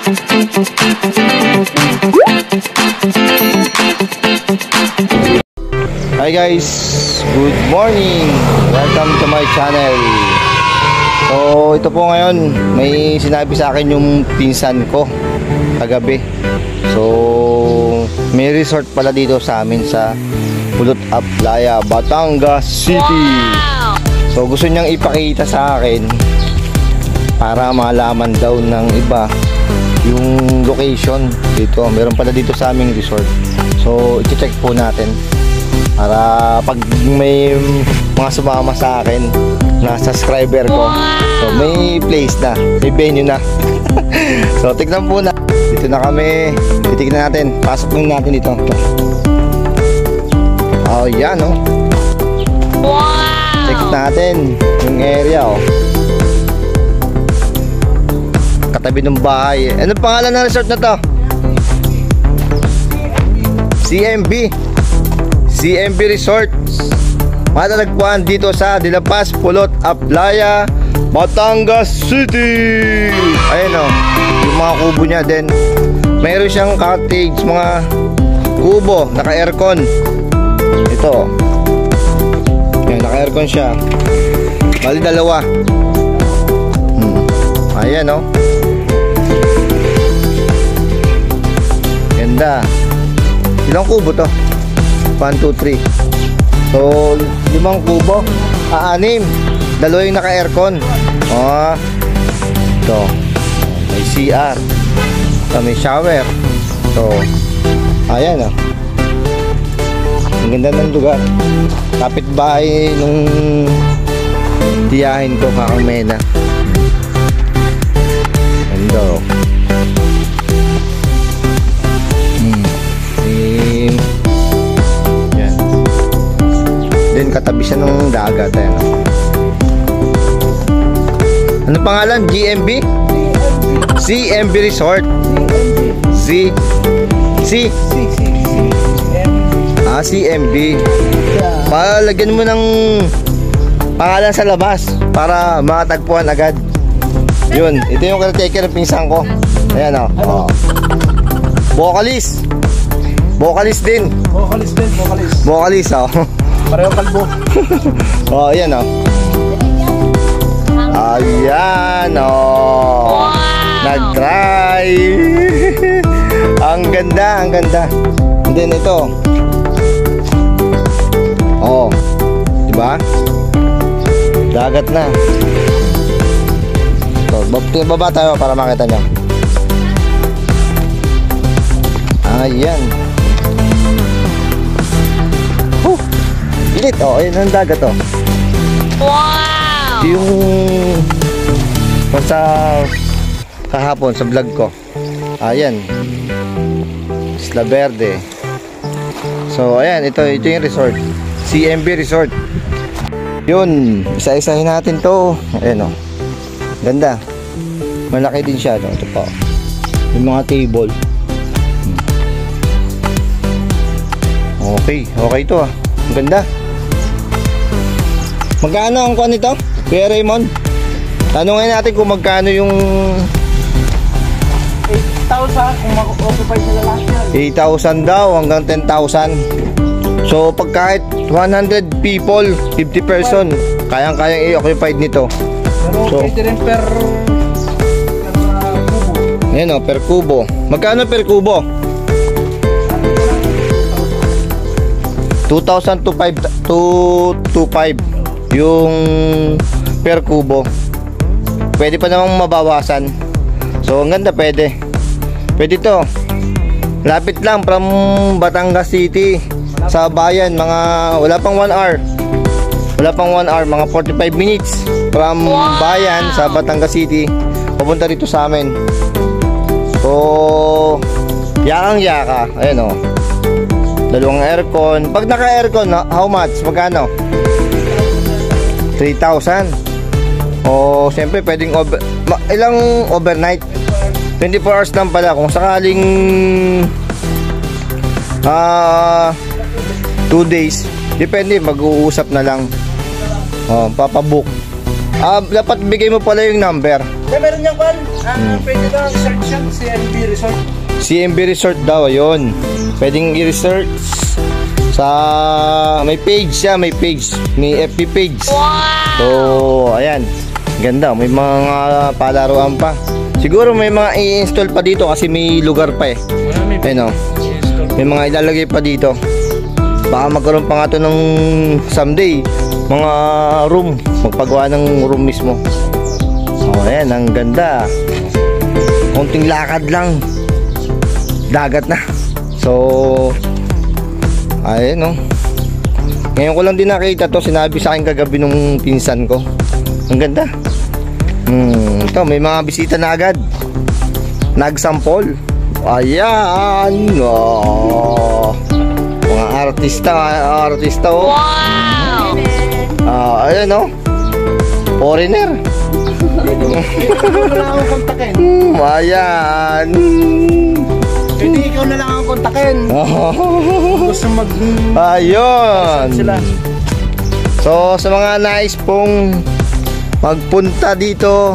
Hi guys, good morning. Welcome to my channel. So ito po ngayon, may sinabi sa akin yung pinsan ko kagabi. So may resort pala dito sa amin sa Pulot Aplaya, Batangas City. So gusto niyang ipakita sa akin para malaman daw ng iba yung location dito. Meron pala dito sa aming resort. So i-check po natin para pag may mga sumama sa akin na subscriber ko, so may place na, may venue na. So tignan po na. Dito na kami. Titignan natin. Pasok po natin dito. Oh yan oh. Check natin yung area oh. Katabi ng bahay. Ano pangalan ng resort na to? CMB Resort. Matatagpuan dito sa De La Paz, Pulot Aplaya, Batangas City. Ayun o, yung mga kubo nya din. Mayroon siyang cottage, mga kubo, naka-aircon. Ito yan, naka-aircon siya. Bali dalawa. Ayan o. Ganda. Ilang kubo to? 1, 2, 3. So 5 kubo. 6. Dalawa yung naka-aircon. Oh. Ito. May CR. Ito, may shower. So ayan oh. Ang ganda ng lugar. Kapit bahay nung tiyahin ko kakamena. Ganda oh. Then katabi siya ng dagat. Ayan. Ano pangalan? GMB? CMB Resort. CMB. Palagyan mo ng pangalan sa labas para makatagpuan agad. Yun, ito yung caretaker ng pinsan ko. Ayan o. Oh. Vocalist din. Vocalist oh. Pareho kalbo. Oh, ayan oh. Ayan oh. Wow. Nag-try. Ang ganda. And then ito. Oh. Diba? Dagat na. Ito, baba tayo para makita nyo. Ayan. Init oh, ayun ang dagat oh. Wow! Yung sa kahapon sa vlog ko. Ayan. Isla Verde. So ayan, ito yung resort. CMB Resort. Yun, isa-isahin natin to. Ayan oh. Ganda. Malaki din siya no? Ito pa. Yung mga table. Okay to ah. Ganda. Magkano ang kuha nito? Kuya Raymond? Tanungin natin kung magkano yung 8,000 kung mag-occupy sila last year. 8,000 daw hanggang 10,000. So pag kahit 100 people, 50 person, kayang-kayang i-occupied nito. Pero so, pwede rin per kubo. Ayan o, per kubo. Magkano per kubo? 2,225 yung per kubo. Pwede pa namang mabawasan. So ang ganda, pwede to. Lapit lang from Batangas City sa bayan. Mga wala pang 1 hour, mga 45 minutes from bayan sa Batangas City papunta dito sa amin. So yakang-yaka. Ayan o, dalawang aircon. Pag naka-aircon, how much? Magkano? 3,000. O siyempre pwedeng ilang overnight? 24 hours lang pala. Kung sakaling 2 days, depende, mag-uusap na lang. Papabook. Dapat bigay mo pala yung number Meron niyang kwan. Pwede daw search siya. CMB Resort. CMB Resort daw, ayun. Pwedeng i-research sa may page siya, may FB page. Wow! So, ayan. Ganda, may mga palaruan pa. Siguro may mga i-install pa dito kasi may lugar pa eh. Ayun, may mga ilalagay pa dito. Baka magkaroon pa nga to ng someday mga room, magpagawa ng room mismo. Oh, ayan, ang ganda. Konting lakad lang, dagat na. So, ayun, no. Ngayon ko lang din nakita to, sinabi sa akin kagabi nung pinsan ko. Ang ganda. Ito, may mga bisita na agad. Nagsampol. Ayan. Oh. Mga artista oh. Wow! Ayan, no. Foreigner. Wala akong kontakin. Ayan. Pwede ikaw na lang ang kontakin. Gusto mag... Ayun. Sila. So, sa mga nais pong magpunta dito,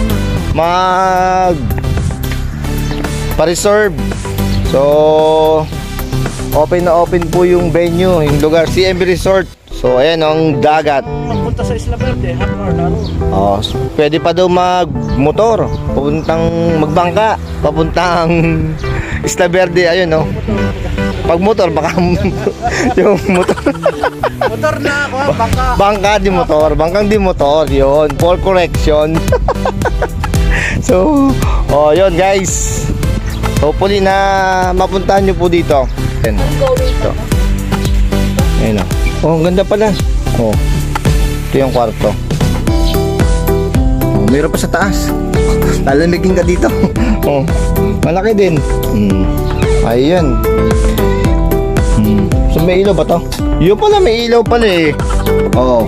pa-reserve. So, open na open po yung venue, yung lugar, CMB Resort. So, ayan ang dagat. Magpunta sa Isla Verde, half hour laro. Oh, pwede pa daw magmotor, magbangka, papuntang Isla Verde, ayun, no. Pag motor, baka yung motor. Motor na ako, baka. Bangka di motor, bangkang di motor, yun, for correction. So, oh, yun guys. Hopefully na mapuntahan nyo po dito. Ito. Ayun, oh, ang ganda pala. Oh, ito yung kwarto. Oh, meron pa sa taas. Lalamigin ka dito. Oh, malaki din. Ayun. So may ilaw ba to? Yun pala, may ilaw pala eh. Oh.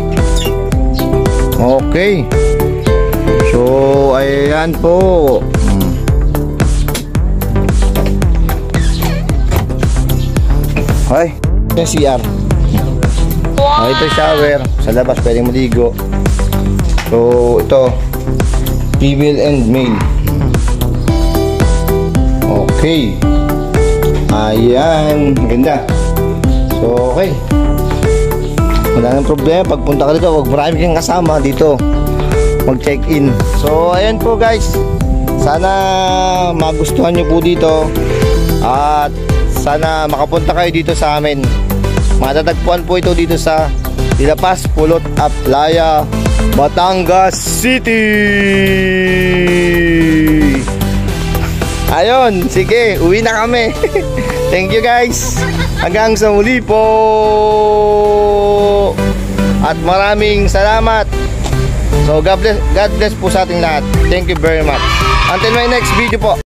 Okay. So ayan po. Ay, ito yung CR. Ay, ito yung shower. Sa labas pwedeng maligo. So ito, female and male. Okay. Ayan, ganda. So, okay. Wala nang problema. Pagpunta ka dito, huwag marami kang kasama dito. Mag-check-in. So, ayan po guys. Sana magustuhan nyo po dito. At sana makapunta kayo dito sa amin. Matatagpuan po ito dito sa Dilapas, Pulot, Aplaya, Batangas City. Ayun, sige, uwi na kami. Thank you guys. Hanggang sa muli po. At maraming salamat. So God bless po sa ating lahat. Thank you very much. Until my next video po.